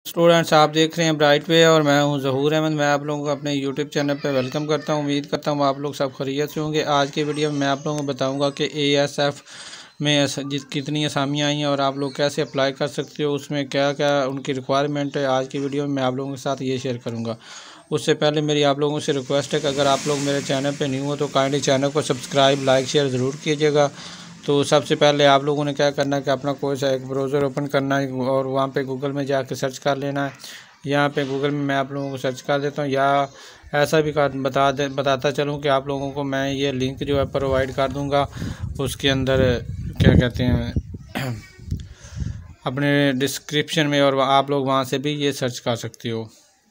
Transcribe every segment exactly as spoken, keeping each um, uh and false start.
Students, आप देख रहे हैं ब्राइट वे और मैं हूं ज़हूर अहमद। मैं आप लोगों को अपने यूट्यूब चैनल पर वेलकम करता हूं। उम्मीद करता हूं आप लोग सब खैरियत से होंगे। आज की वीडियो में मैं आप लोगों को बताऊंगा कि एएसएफ में जिस कितनी असामियाँ आई हैं और आप लोग कैसे अप्लाई कर सकते हो, उसमें क्या क्या उनकी रिक्वायरमेंट है। आज की वीडियो में मैं आप लोगों के साथ ये शेयर करूँगा। उससे पहले मेरी आप लोगों से रिक्वेस्ट है कि अगर आप लोग मेरे चैनल पर न्यू हो तो काइंडली चैनल को सब्सक्राइब, लाइक, शेयर ज़रूर कीजिएगा। तो सबसे पहले आप लोगों ने क्या करना है कि अपना कोई सा एक ब्राउज़र ओपन करना है और वहाँ पे गूगल में जाके सर्च कर लेना है। यहाँ पे गूगल में मैं आप लोगों को सर्च कर देता हूँ, या ऐसा भी कर बता दे बताता चलूँ कि आप लोगों को मैं ये लिंक जो है प्रोवाइड कर दूँगा। उसके अंदर क्या कहते हैं अपने डिस्क्रिप्शन में, और आप लोग वहाँ से भी ये सर्च कर सकते हो।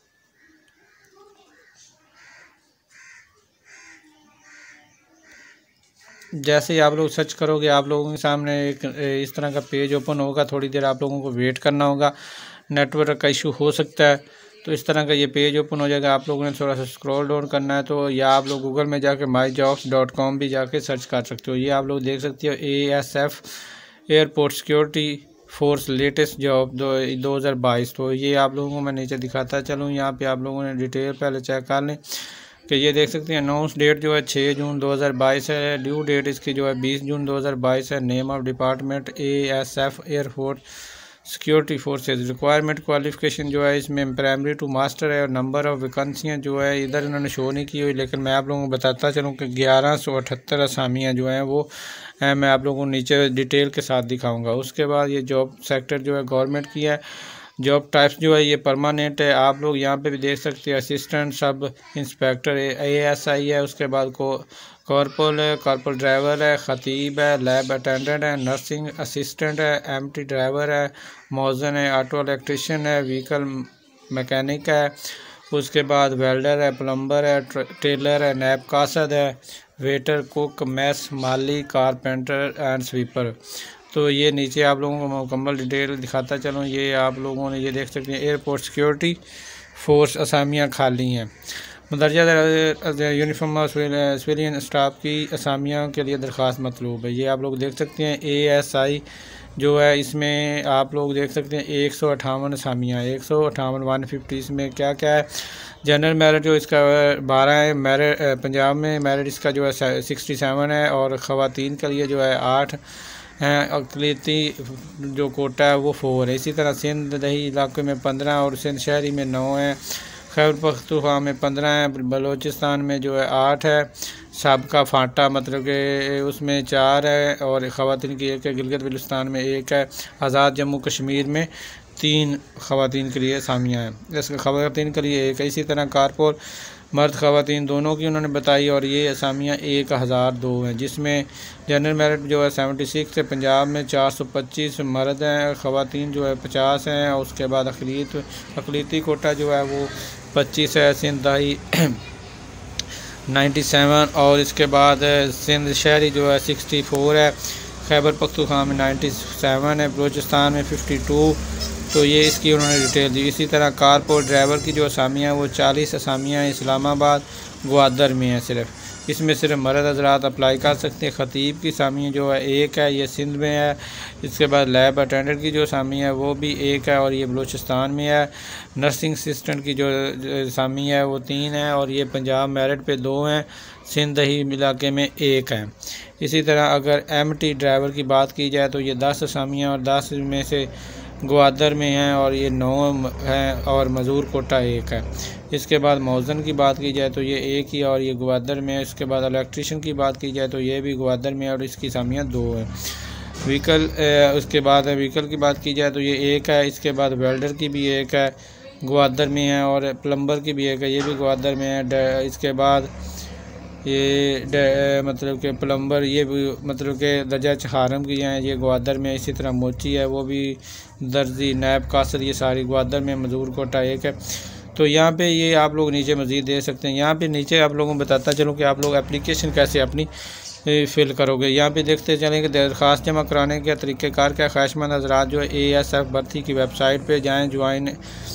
जैसे ही आप लोग सर्च करोगे आप लोगों के सामने एक इस तरह का पेज ओपन होगा। थोड़ी देर आप लोगों को वेट करना होगा, नेटवर्क का इशू हो सकता है। तो इस तरह का ये पेज ओपन हो जाएगा। आप लोगों ने थोड़ा सा स्क्रॉल डाउन करना है, तो या आप लोग गूगल में जाके माई जॉब्स डॉट कॉम भी जाके सर्च कर सकते हो। ये आप लोग देख सकते हो, A S F airport security force latest job दो दो हज़ार बाईस। तो ये आप लोगों को मैं नीचे दिखाता चलूँ। यहाँ पे आप लोगों ने डिटेल पहले चेक कर लें कि ये देख सकते हैं अनाउंस डेट जो है छः जून दो हज़ार बाईस है। ड्यू डेट इसकी जो है बीस जून दो हज़ार बाईस है। Name of department A S F air force security forces. Requirement qualification जो है इसमें प्राइमरी टू मास्टर है, और नंबर ऑफ़ वैकेंसियाँ जो है इधर इन्होंने शो नहीं की हुई, लेकिन मैं आप लोगों को बताता चलूँ कि ग्यारह सौ अठहत्तर असामियाँ जो हैं वो है, मैं आप लोगों को नीचे डिटेल के साथ दिखाऊँगा। उसके बाद ये जॉब सेक्टर जो है गवर्नमेंट की है। जॉब टाइप्स जो है ये परमानेंट है। आप लोग यहाँ पे भी देख सकते हैं, assistant sub inspector A S I है। उसके बाद को कॉर्पोरल है, कॉर्पोरल ड्राइवर है, खतीब है, लैब अटेंडेंट है, नर्सिंग असिस्टेंट है, एमटी ड्राइवर है, मौजन है, ऑटो इलेक्ट्रिशियन है, व्हीकल मैकेनिक है। उसके बाद वेल्डर है, प्लम्बर है, टेलर है, नैब कासद है, वेटर, कुक, मैस, माली, कारपेंटर एंड स्वीपर। तो ये नीचे आप लोगों को मुकम्मल डिटेल दिखाता चलूँ। ये आप लोगों ने ये देख सकते हैं, एयरपोर्ट सिक्योरिटी फोर्स असामियाँ खाली हैं। मदरजा यूनिफॉर्म सिविलियन स्टाफ की असामियाँ के लिए दरख्वास्त मतलूब है। ये आप लोग देख सकते हैं, ए एस आई जो है इसमें आप लोग देख सकते हैं एक सौ अठावन असामियाँ, एक सौ अठावन वन फिफ्टी। इसमें क्या क्या है, जनरल मेरिट जो इसका बारह है, मेरिट पंजाब में मेरिट इसका जो है सिक्सटी सेवन है, और ख़वातीन के लिए जो है आठ हैं, अकलीती जो कोटा है वो फोर है। इसी तरह सिंध दही इलाके में पंद्रह और सिंध शहरी में नौ है, खैबर पख्तूनख्वा में पंद्रह है, बलूचिस्तान में जो है आठ है, सबका फाटा मतलब कि उसमें चार है, और ख़वातीन की एक है, गिलगित बल्तिस्तान में एक है, आज़ाद जम्मू कश्मीर में तीन ख़वातीन के लिए असामियाँ हैं। इसका ख़वातीन के लिए एक है। इसी तरह कारपोर मर्द ख़वातीन दोनों की उन्होंने बताई, और ये असामियाँ एक हज़ार दो हैं, जिसमें जनरल मेरिट जो है सेवेंटी सिक्स है। पंजाब में चार सौ पच्चीस मर्द हैं, ख़वातीन जो है पचास हैं, और उसके बाद अकलीत अकलीती कोटा जो है वो पच्चीस है। सिंध दाई नाइन्टी सेवन, और इसके बाद सिंध शहरी जो है सिक्सटी फोर है, खैबर पख्तूनख्वा में नाइन्टी सेवन है, बलूचिस्तान में फिफ्टी टू। तो ये इसकी उन्होंने डिटेल दी। इसी तरह कारपोर ड्राइवर की जो असामियाँ वो चालीस असामियाँ इस्लामाबाद ग्वादर में हैं सिर्फ। इसमें सिर्फ मर्द हजरात अप्लाई कर सकते हैं। ख़तीब की असामियाँ जो है एक है, ये सिंध में है। इसके बाद लैब अटेंडेंट की जो असामी है वो भी एक है, और ये बलूचिस्तान में है। नर्सिंग असिस्टेंट की जो असामी है वो तीन है, और ये पंजाब मेरिट पे दो हैं, सिंध दही इलाके में एक है। इसी तरह अगर एम टी ड्राइवर की बात की जाए तो ये दस असामियाँ, और दस में से ग्वादर में हैं, और ये नौ हैं, और मज़ूर कोटा एक है। इसके बाद मौज़न की बात की जाए तो ये एक ही, और ये ग्वादर में है। इसके बाद इलेक्ट्रिशियन की बात की जाए तो ये भी ग्वादर में है, और इसकी असामियाँ दो हैं। व्हीकल उसके बाद व्हीकल की बात की जाए तो ये एक है। इसके बाद वेल्डर की भी एक है, ग्वादर में है, और प्लम्बर की भी एक है, ये भी ग्वादर में है। इसके बाद ये मतलब कि प्लम्बर ये भी मतलब कि दर्जा चहारम की हैं, ये ग्वादर में। इसी तरह मोची है, वो भी दर्जी, नैब कासर, ये सारी ग्वादर में। मज़दूर कोटा एक है। तो यहाँ पे ये आप लोग नीचे मज़ीद दे सकते हैं। यहाँ पे नीचे आप लोगों को बताता चलूँ कि आप लोग एप्लीकेशन कैसे अपनी फ़िल करोगे। यहाँ पे देखते चलें कि दरख्वास्त जमा कराने के तरीक़ेकार क्या। ख्वाहिशमंद हज़रात जो है ए एस एफ भर्ती की वेबसाइट पर जाएँ, join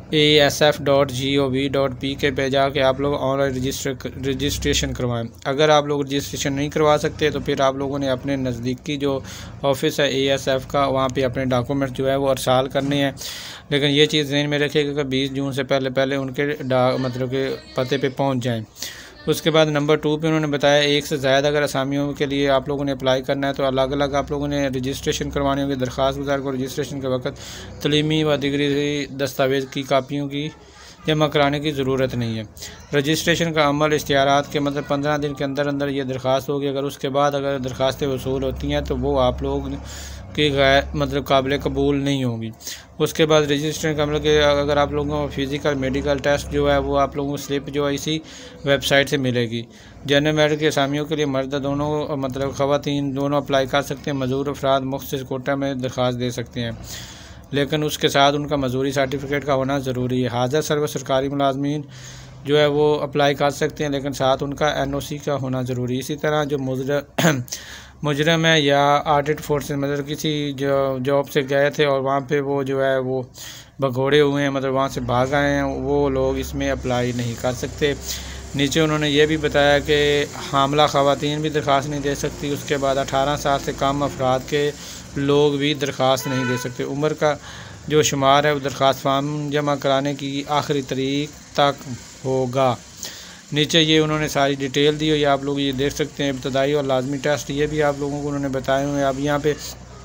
A S F dot G O V dot P K पे जाके आप लोग ऑनलाइन रजिस्टर रजिस्ट्रेशन करवाएं। अगर आप लोग रजिस्ट्रेशन नहीं करवा सकते तो फिर आप लोगों ने अपने नज़दीकी जो ऑफिस है ए एस एफ का वहाँ पे अपने डॉक्यूमेंट जो है वो अरसाल करने हैं। लेकिन ये चीज़ ध्यान में रखिएगा कि बीस जून से पहले पहले उनके मतलब के पते पे पहुँच जाएँ। उसके बाद नंबर टू पे उन्होंने बताया एक से ज़्यादा अगर असामियों के लिए आप लोगों ने अप्लाई करना है तो अलग अलग आप लोगों ने रजिस्ट्रेशन करवानी होगी। दरख्वास्त गुजार को रजिस्ट्रेशन के वक्त तलीमी व दिगरी दस्तावेज़ की कापियों की जमा कराने की ज़रूरत नहीं है। रजिस्ट्रेशन का अमल इश्तिहारात के मतलब पंद्रह दिन के अंदर अंदर ये दरख्वास्त होगी। अगर उसके बाद अगर दरख्वास्तें वसूल होती हैं तो वो आप लोग की गैर मतलब काबिल कबूल नहीं होगी। उसके बाद रजिस्ट्रेशन का मतलब कि अगर आप लोगों को फिज़िकल मेडिकल टेस्ट जो है वो आप लोगों को स्लिप जो है इसी वेबसाइट से मिलेगी। जनरल मेरिट के असामियों के लिए मर्द दोनों मतलब ख़वातीन दोनों अप्लाई कर सकते हैं। मजदूर अफराद मुख्तलिफ कोटा में दरख्वास्त दे सकते हैं, लेकिन उसके साथ उनका मजदूरी सर्टिफिकेट का होना ज़रूरी है। हाज़िर सर्व सरकारी मुलाजमीन जो है वो अप्लाई कर सकते हैं, लेकिन साथ उनका एन ओ सी का होना ज़रूरी है। इसी तरह जो मुजर मुजरम है या ऑडिट फोर्स मतलब किसी जो जॉब से गए थे और वहाँ पे वो जो है वो भगोड़े हुए हैं मतलब वहाँ से भाग आए हैं, वो लोग इसमें अप्लाई नहीं कर सकते। नीचे उन्होंने ये भी बताया कि हामला ख़वातीन भी दरख्वास्त नहीं दे सकती। उसके बाद अठारह साल से कम अफराद के लोग भी दरख्वास्त नहीं दे सकते। उम्र का जो शुमार है वो दरख्वास्त फार्म जमा कराने की आखिरी तारीख तक होगा। नीचे ये उन्होंने सारी डिटेल दी हुई, आप लोग ये देख सकते हैं। इब्तदाई और लाजमी टेस्ट ये भी आप लोगों को उन्होंने बताए हुए हैं। अब यहाँ पे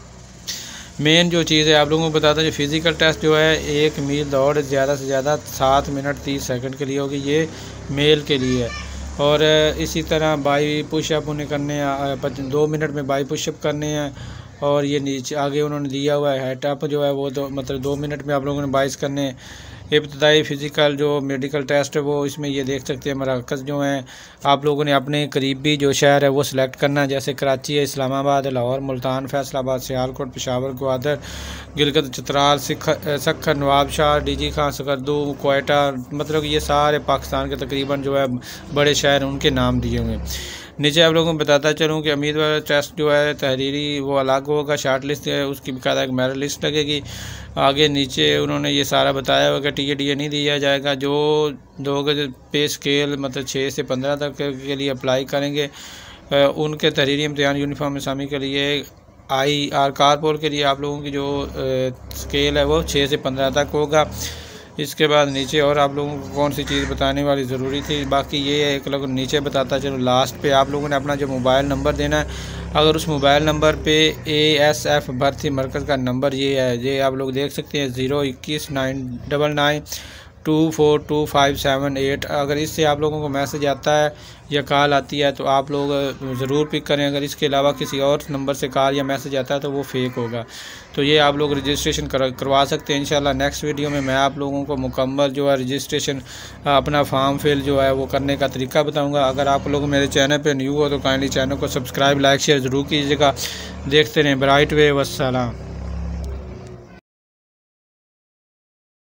मेन जो चीज़ है आप लोगों को बताता है, जो फिज़िकल टेस्ट जो है एक मील दौड़ ज़्यादा से ज़्यादा सात मिनट तीस सेकंड के लिए होगी, ये मेल के लिए है। और इसी तरह बाई पुशअप उन्हें करने हैं, दो मिनट में बाई पुशअप करने हैं। और ये नीचे आगे उन्होंने दिया हुआ है हेटअप जो है वो दो मतलब दो मिनट में आप लोगों ने बाईस करने हैं। इब्तदाई फ़िज़िकल जो मेडिकल टेस्ट है वो इसमें ये देख सकते हैं मराकज़ जो हैं आप लोगों ने अपने करीबी जो शहर है वो सिलेक्ट करना है, जैसे कराची है, इस्लामाबाद है, लाहौर, मुल्तान, फैसलाबाद, सियालकोट, पेशावर, ग्वादर, गिलगित चतराल, सखर, नवाबशाह, डी जी खां, सकरदू, कोयटा, मतलब ये सारे पाकिस्तान के तकरीबन जो है बड़े शहर उनके नाम दिए हुए हैं। नीचे आप लोगों को बताता चलूँ कि उम्मीदवार टेस्ट जो है तहरीरी वो अलग होगा, शार्ट लिस्ट है उसकी बाकायदा एक मेरिट लिस्ट लगेगी। आगे नीचे उन्होंने ये सारा बताया हुआ कि टी ए डी ए नहीं दिया जाएगा। जो दो पे स्केल मतलब छः से पंद्रह तक के लिए अप्लाई करेंगे उनके तहरीरी इम्तिहान यूनिफॉर्म असामी के लिए आई आर कारपोल के लिए आप लोगों की जो स्केल है वो छः से पंद्रह तक होगा। इसके बाद नीचे और आप लोगों को कौन सी चीज़ बताने वाली ज़रूरी थी, बाकी ये है एक लोग नीचे बताता चलो लास्ट पे आप लोगों ने अपना जो मोबाइल नंबर देना है। अगर उस मोबाइल नंबर पे ए एस एफ भर्ती मरकज़ का नंबर ये है, ये आप लोग देख सकते हैं ज़ीरो इक्कीस nine double nine two four two five seven eight. अगर इससे आप लोगों को मैसेज आता है या कॉल आती है तो आप लोग ज़रूर पिक करें। अगर इसके अलावा किसी और नंबर से कॉल या मैसेज आता है तो वो फेक होगा। तो ये आप लोग रजिस्ट्रेशन कर, करवा सकते हैं। इंशाल्लाह नेक्स्ट वीडियो में मैं आप लोगों को मुकम्मल जो है रजिस्ट्रेशन अपना फॉर्म फिल जो है वो करने का तरीका बताऊँगा। अगर आप लोग मेरे चैनल पर न्यू हो तो काइंडली चैनल को सब्सक्राइब लाइक शेयर ज़रूर कीजिएगा। देखते रहें ब्राइट वे। वस्सलाम।